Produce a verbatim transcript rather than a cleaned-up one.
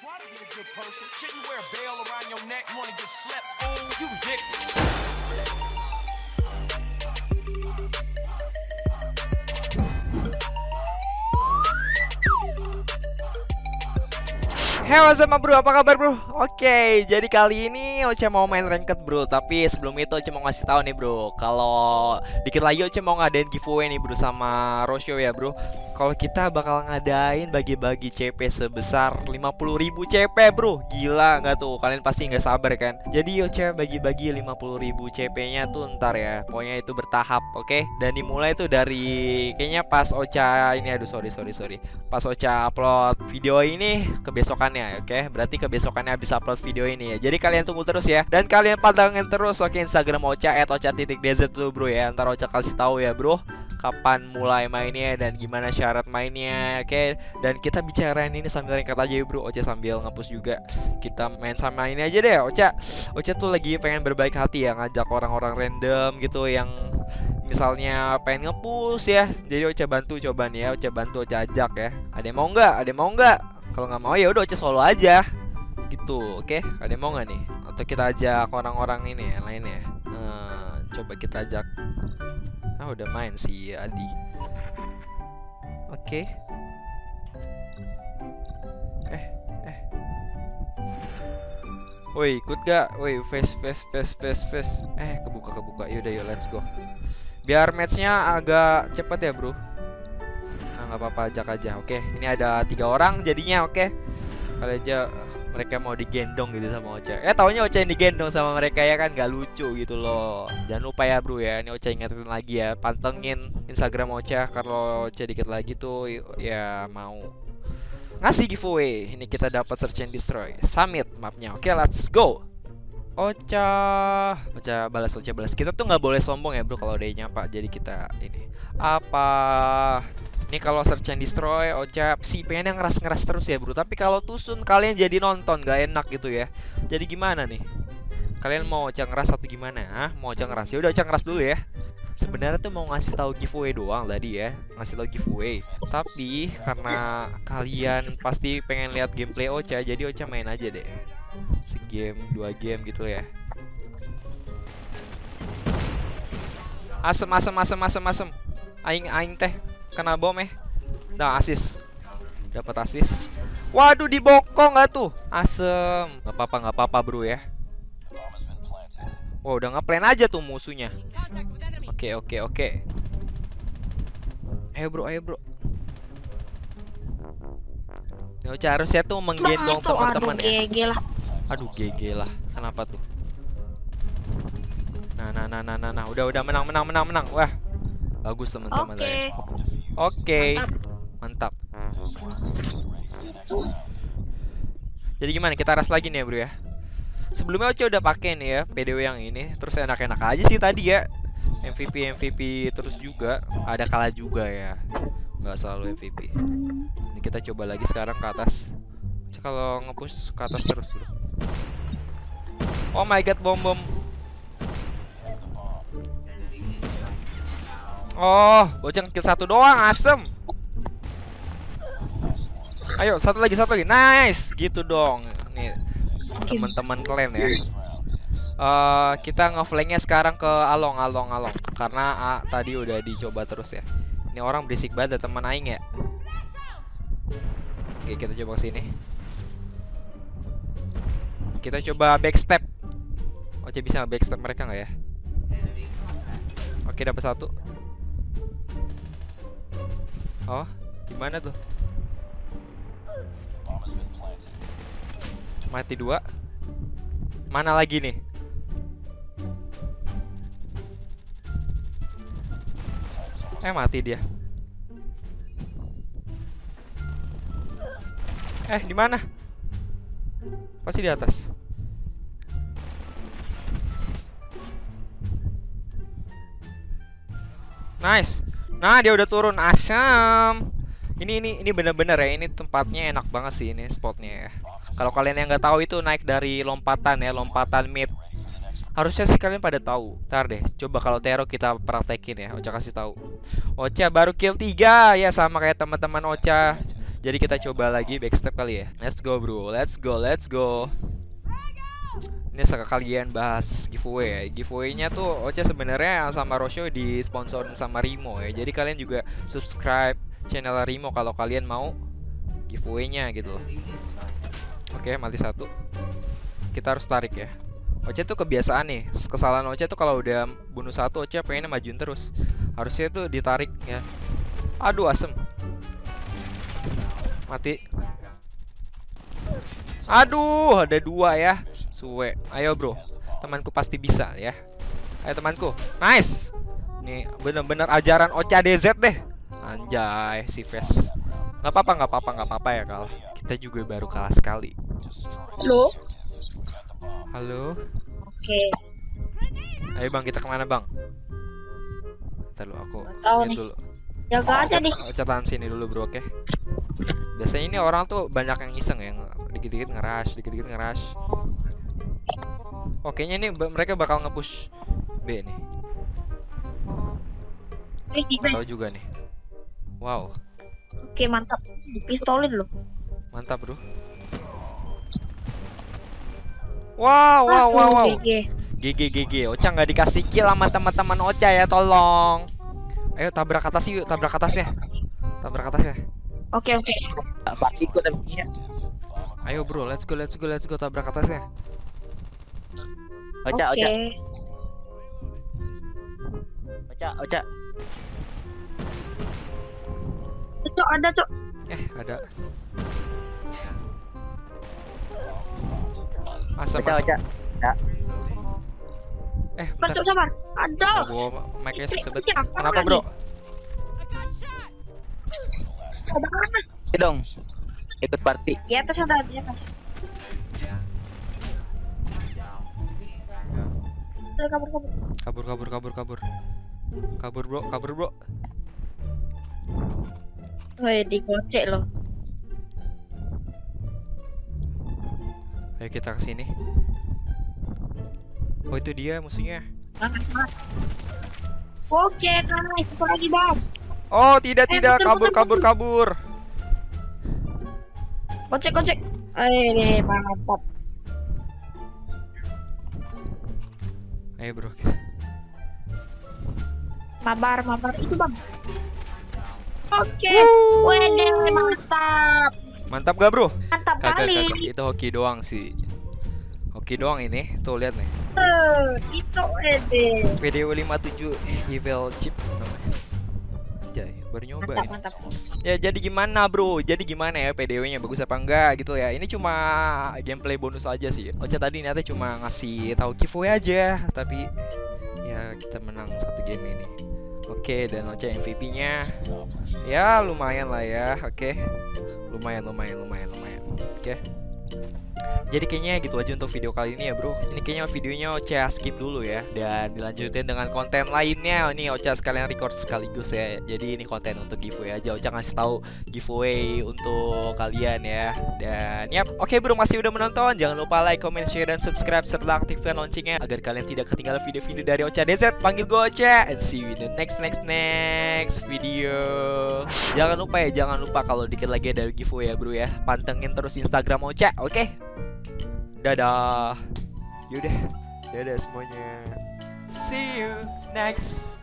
Try to be a good person. Shouldn't wear a bell around your neck. You wanna get slept? Oh, you ridiculous. Hey, what's up bro, apa kabar bro? Oke, jadi kali ini Ocha mau main ranked bro. Tapi sebelum itu Ocha mau ngasih tahu nih bro, kalau dikit lagi Ocha mau ngadain giveaway nih bro sama Rosyo ya bro. Kalau kita bakal ngadain bagi-bagi C P sebesar lima puluh ribu C P bro. Gila nggak tuh? Kalian pasti nggak sabar kan? Jadi Ocha bagi-bagi lima puluh ribu C P-nya tuh ntar ya. Pokoknya itu bertahap, oke? Okay? Dan dimulai tuh dari kayaknya pas Ocha ini, aduh sorry sorry sorry. Pas Ocha upload video ini kebesokan ya, oke? Okay? Berarti kebesokannya habis upload video ini ya. Jadi kalian tunggu terus ya. Dan kalian pantengin terus oke okay, Instagram Ocha et ocha titik dz dulu bro ya. Ntar Ocha kasih tahu ya bro kapan mulai mainnya dan gimana syarat mainnya, oke? Okay? Dan kita bicarain ini sambil ringkat aja ya bro. Ocha sambil nge-push juga. Kita main sama ini aja deh. Ocha Ocha tuh lagi pengen berbaik hati ya, ngajak orang-orang random gitu yang misalnya pengen nge-push ya. Jadi Ocha bantu coba nih ya. Ocha bantu, Ocha ajak ya. Ada yang mau nggak? Ada yang mau nggak? Kalau nggak mau ya udah Ocha solo aja gitu, oke? Okay? Ada yang mau nggak nih? Atau kita ajak orang-orang ini yang lainnya? Hmm, coba kita ajak. Ah udah main si Adi. Oke. Okay. Eh eh. Woi ikut gak? Woi face face face face face. Eh kebuka kebuka. Yaudah yuk let's go. Biar matchnya agak cepet ya bro. Nah nggak apa-apa, ajak aja. Oke, ini ada tiga orang jadinya, oke. Kali aja mereka mau digendong gitu sama Ocha. Eh taunya Ocha yang digendong sama mereka ya kan, gak lucu gitu loh. Jangan lupa ya bro ya, ini Ocha ingetin lagi ya, pantengin Instagram Ocha. Kalau Ocha dikit lagi tuh ya mau ngasih giveaway. Ini kita dapat search and destroy summit mapnya. Oke, let's go. Ocha, Ocha balas, Ocha balas. Kita tuh nggak boleh sombong ya bro kalau dia nyapa. Jadi kita ini apa? Ini kalau search and destroy, Ocha sih pengen yang ngeras-ngeras terus ya bro. Tapi kalau tusun kalian jadi nonton gak enak gitu ya. Jadi gimana nih? Kalian mau Ocha ngeras atau gimana? Hah? Mau Ocha ngeras? Ya udah Ocha ngeras dulu ya. Sebenarnya tuh mau ngasih tahu giveaway doang tadi ya, ngasih tahu giveaway. Tapi karena kalian pasti pengen lihat gameplay Ocha, jadi Ocha main aja deh. Segame, dua game gitu ya. Asem asem asem asem asem. Aing aing teh kena bom eh. Nah asis. Dapat asis. Waduh dibokong nggak tuh? Asem. Nggak apa-apa nggak apa-apa bro ya. Wow udah ngeplan aja tuh musuhnya. Oke oke oke. Ayo bro ayo bro. Ini Ocha harusnya tuh menggendong teman-teman ya. G G lah. Aduh G G lah. Kenapa tuh? Nah nah nah nah nah, nah. Udah udah menang menang menang menang. Wah bagus teman-teman Oke. saya. Oke, mantap. Jadi gimana? Kita ras lagi nih ya bro ya. Sebelumnya Ocha udah pakai nih ya P D W yang ini. Terus enak-enak aja sih tadi ya. M V P M V P terus juga. Ada kalah juga ya. Nggak selalu M V P. Ini kita coba lagi sekarang ke atas. Ocha kalau nge-push ke atas terus bro. Oh my god, bom bom. Oh, boceng kill satu doang, asem. Ayo, satu lagi, satu lagi. Nice, gitu dong. Nih, teman-teman kalian ya. Uh, kita ngeflanknya sekarang ke Along, Along, Along. Karena A tadi udah dicoba terus ya. Ini orang berisik banget, teman aing ya. Oke, kita coba kesini. Kita coba backstep. Ocha bisa backstep mereka nggak ya? Oke, dapat satu. Oh, gimana tuh? Mati dua. Mana lagi nih? Eh mati dia. Eh di mana? Pasti di atas. Nice. Nah dia udah turun, asam. Ini ini ini bener-bener ya, ini tempatnya enak banget sih ini spotnya ya. Kalau kalian yang nggak tahu itu naik dari lompatan ya, lompatan mid. Harusnya sih kalian pada tahu. Ntar deh, coba kalau Tero kita praktekin ya. Ocha kasih tahu. Ocha baru kill tiga ya, sama kayak teman-teman Ocha. Jadi kita coba lagi backstep kali ya. Let's go bro, let's go, let's go. Ini sekalian bahas giveaway ya. Giveaway-nya tuh Ocha sebenarnya sama Rosho disponsorin sama Rimo ya. Jadi kalian juga subscribe channel Rimo kalau kalian mau giveaway-nya gitu loh. Oke, mati satu. Kita harus tarik ya. Ocha tuh kebiasaan nih. Kesalahan Ocha tuh kalau udah bunuh satu Ocha pengennya majuin terus. Harusnya tuh ditarik ya. Aduh, asem. Mati. Aduh, ada dua ya. Suwe. Ayo bro, temanku pasti bisa ya. Ayo temanku. Nice. Nih bener-bener ajaran Ocha D Z deh. Anjay si Ves. Gak apa-apa, gak apa-apa, gak apa-apa ya kalah. Kita juga baru kalah sekali. Halo. Halo. Oke. Ayo bang, kita kemana bang? Ntar lu aku Tahu lihat nih. dulu. Jaga aja nih. Ocha tahan sini dulu bro, oke? Biasanya ini orang tuh banyak yang iseng ya, dikit-dikit ngerush, dikit-dikit ngerush. Oke, nya ini mereka bakal nge-push B nih. Eh, di Tahu juga nih. Wow, Oke, mantap. Dipistolin loh. mantap bro. Wow, wow, wow, wow. G G. G G G G. Ocha nggak dikasih kill sama teman-teman Ocha ya, tolong. Ayo tabrak atas yuk, tabrak atasnya. Tabrak atasnya. Oke, oke. Pasti kok tapi Ayo bro, let's go, let's go, let's go, tabrak atasnya. Ocha, Oke. Ocha, Ocha, Ocha. Cok, ada, Cok. Eh, ada. Masa, Ocha, masa. Ocha. Ya. Eh, Kan, bentar. Cok, sabar. Ada. Gua mic-nya sebet. Ini apa Kenapa lagi? bro? Ada mana? Oke dong. Ikut party. Di atas ada, di atas. Ayo, kabur, kabur. Kabur, kabur, kabur, kabur. Kabur bro, kabur bro. Woi, digocek loh. Ayo kita ke sini. Oh, itu dia musuhnya. Banget, banget. Oke, nice. Satu lagi, Bang. Oh, tidak, Eh, tidak. betul, Kabur, betul, kabur, betul. kabur. Gocek, gocek. Eh, mantap. Ayo bro. Mabar, mabar. Itu, Bang. Oke. Wuh. Wede, mantap. Mantap gak bro? Mantap Kagak, kali. kagak. Itu hoki doang sih. Hoki doang ini. Tuh, lihat nih. Eh, itu wede. P D W lima puluh tujuh Evil Chip namanya. Anjay, baru nyoba Mantap, ini. mantap. Ya jadi gimana bro? Jadi gimana ya P D W-nya bagus apa enggak gitu ya? Ini cuma gameplay bonus aja sih. Ocha tadi niatnya cuma ngasih tahu giveaway aja, tapi ya kita menang satu game ini. Oke, dan Ocha M V P-nya ya lumayan lah ya. Oke. Lumayan, lumayan, lumayan, lumayan. Oke. Jadi kayaknya gitu aja untuk video kali ini ya bro. Ini kayaknya videonya Ocha skip dulu ya. Dan dilanjutin dengan konten lainnya. Ini Ocha sekalian record sekaligus ya. Jadi ini konten untuk giveaway aja. Ocha ngasih tahu giveaway untuk kalian ya. Dan yap, oke bro, masih udah menonton. Jangan lupa like, comment, share, dan subscribe. Serta aktifkan loncengnya agar kalian tidak ketinggalan video-video dari Ocha D Z. Panggil gue Ocha. And see you in the next, next, next video. Jangan lupa ya, jangan lupa kalau dikit lagi ada giveaway ya bro ya. Pantengin terus Instagram Ocha, oke? Dadah. Yaudah, dadah semuanya. See you next